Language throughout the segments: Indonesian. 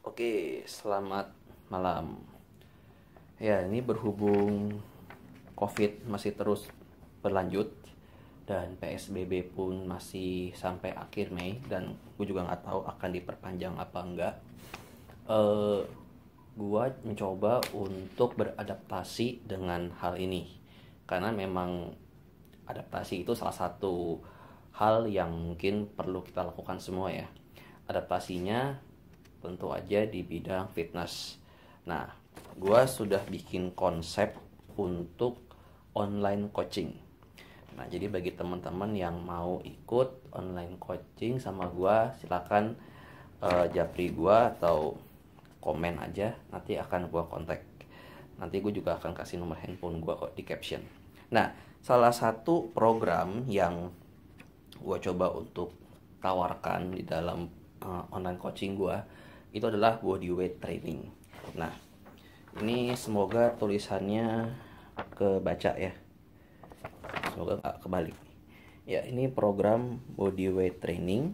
Oke, selamat malam. Ya, ini berhubung COVID masih terus berlanjut dan PSBB pun masih sampai akhir Mei dan gue juga nggak tahu akan diperpanjang apa enggak. Eh, gue mencoba untuk beradaptasi dengan hal ini karena memang adaptasi itu salah satu hal yang mungkin perlu kita lakukan semua ya. Adaptasinya tentu aja di bidang fitness. Nah, gue sudah bikin konsep untuk online coaching. Nah, jadi bagi teman-teman yang mau ikut online coaching sama gue, silakan japri gue atau komen aja, nanti akan gue kontak. Nanti gue juga akan kasih nomor handphone gue kok di caption. Nah, salah satu program yang gue coba untuk tawarkan di dalam online coaching gue itu adalah bodyweight training. Nah, ini semoga tulisannya kebaca ya, semoga nggak kebalik ya. Ini program bodyweight training.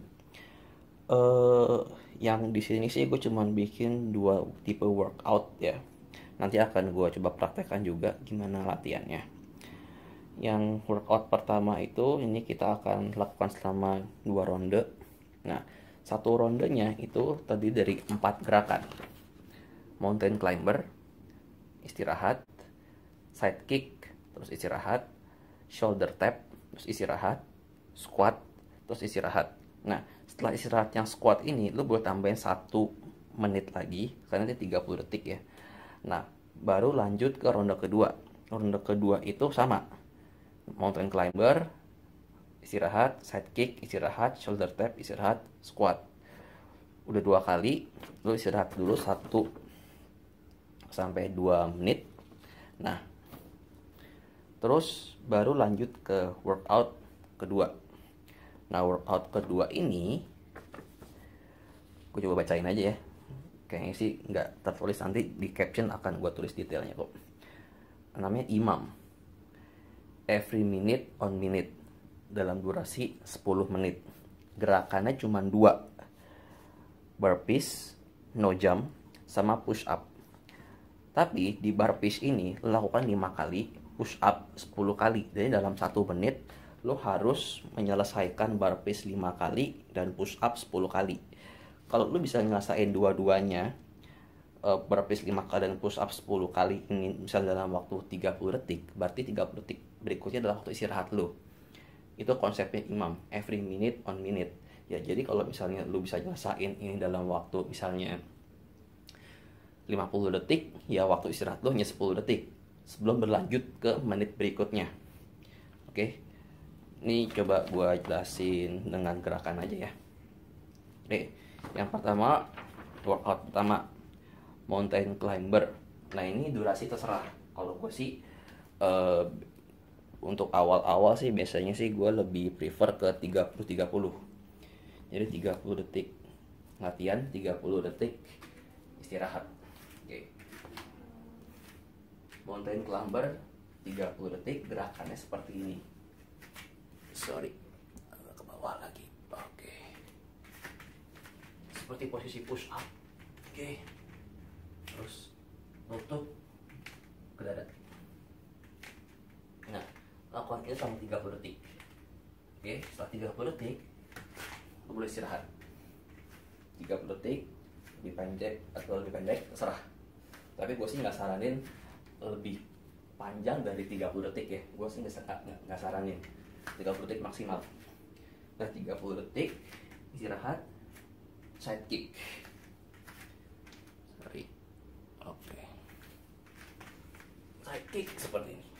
Yang di sini sih gue cuman bikin dua tipe workout ya. Nanti akan gue coba praktekkan juga gimana latihannya. Yang workout pertama itu ini kita akan lakukan selama 2 ronde. Nah, satu rondenya itu terdiri dari 4 gerakan. Mountain climber, istirahat, side kick, terus istirahat, shoulder tap, terus istirahat, squat, terus istirahat. Nah, setelah istirahat yang squat ini, lu boleh tambahin 1 menit lagi, karena ini 30 detik ya. Nah, baru lanjut ke ronde kedua. Ronde kedua itu sama. Mountain climber, istirahat, side kick, istirahat, shoulder tap, istirahat, squat. Udah 2 kali, lu istirahat dulu 1 sampai 2 menit. Nah, terus baru lanjut ke workout kedua. Nah, workout kedua ini gue coba bacain aja ya. Kayaknya sih nggak tertulis, nanti di caption akan gue tulis detailnya kok. Namanya IMAM, every minute on minute, dalam durasi 10 menit. Gerakannya cuma 2, burpees, no jump, sama push up. Tapi di burpees ini lakukan 5 kali, push up 10 kali. Jadi dalam 1 menit lo harus menyelesaikan burpees 5 kali dan push up 10 kali. Kalau lo bisa ngerasain dua-duanya, burpees 5 kali dan push up 10 kali ini misalnya dalam waktu 30 detik, berarti 30 detik berikutnya adalah waktu istirahat lo. Itu konsepnya IMAM, every minute on minute. Ya, jadi kalau misalnya lo bisa ngerasain ini dalam waktu misalnya 50 detik, ya waktu istirahat lo hanya 10 detik sebelum berlanjut ke menit berikutnya. Oke, ini coba gue jelasin dengan gerakan aja ya. Oke, yang pertama, workout pertama, mountain climber. Nah, ini durasi terserah. Kalau gue sih untuk awal-awal sih biasanya sih gue lebih prefer ke 30-30. Jadi 30 detik latihan, 30 detik istirahat. Oke. Mountain climber 30 detik, gerakannya seperti ini. Sorry, agak ke bawah lagi. Oke. Seperti posisi push up. Oke. Terus lutut ke dada. Nah, lakukan itu selama 30 detik. Oke, setelah 30 detik lo boleh istirahat. 30 detik lebih pendek atau lebih pendek terserah. Tapi gue sih nggak saranin lebih panjang dari 30 detik ya. Gue sih nggak saranin 30 detik maksimal. Nah, 30 detik istirahat, side kick. Sorry. Oke. Side kick seperti ini.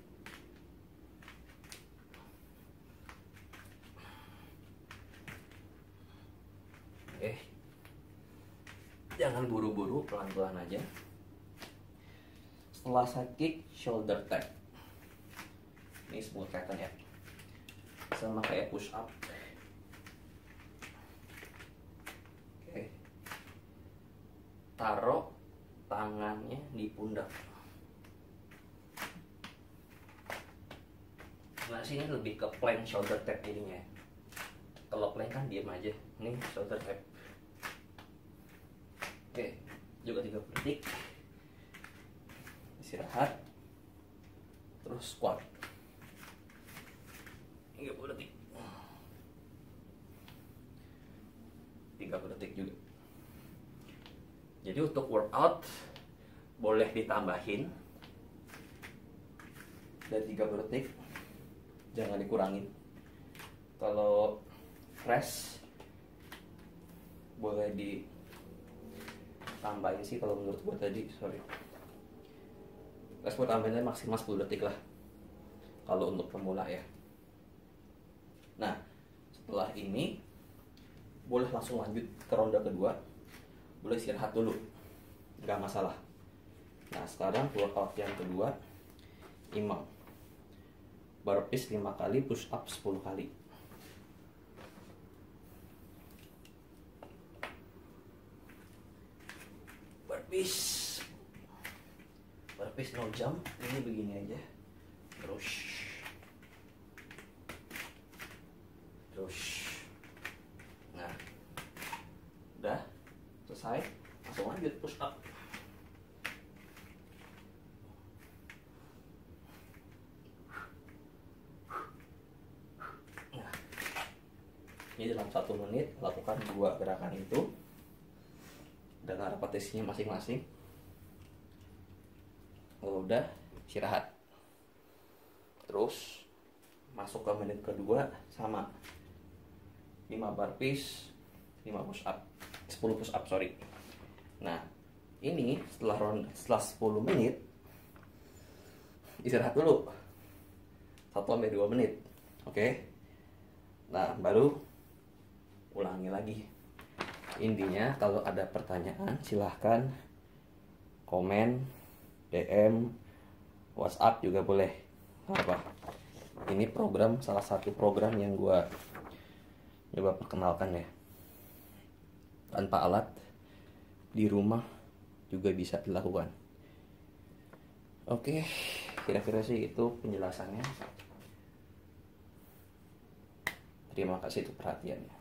Oke. Jangan buru-buru, pelan-pelan aja. Setelah side kick, shoulder tap. Ini smooth pattern ya, sama kayak push up. Oke. Taruh tangannya di pundak. Nah, sini lebih ke plank shoulder tap jadinya. Kalau plank kan diem aja. Ini shoulder tap. Oke, juga 30 detik. Istirahat. Terus squat. 30 detik. 30 detik juga. Jadi untuk workout boleh ditambahin dari 30 detik, jangan dikurangin. Kalau rest boleh ditambahin sih kalau menurut gue tadi, sorry. Rest gue tambahinnya maksimal 10 detik lah kalau untuk pemula ya. Nah, setelah ini boleh langsung lanjut ke ronde kedua. Boleh istirahat dulu, nggak masalah. Nah, sekarang workout yang kedua, imbang. Burpees 5 kali, push up 10 kali. Burpees 0 jam, ini begini aja. Terus. Nah, udah selesai, langsung lanjut push up. Nah, ini dalam 1 menit lakukan 2 gerakan itu dengan repetisinya masing-masing. Kalau udah, istirahat. Terus masuk ke menit kedua sama 5 burpees, 5 push up, 10 push up, sorry. Nah, ini setelah 10 menit istirahat dulu 1-2 menit. Oke. Nah, baru ulangi lagi. Intinya kalau ada pertanyaan silahkan komen, DM, WhatsApp juga boleh. Apa? Ini salah satu program yang gue coba perkenalkan ya. Tanpa alat, di rumah juga bisa dilakukan. Oke, kira-kira sih itu penjelasannya. Terima kasih untuk perhatiannya.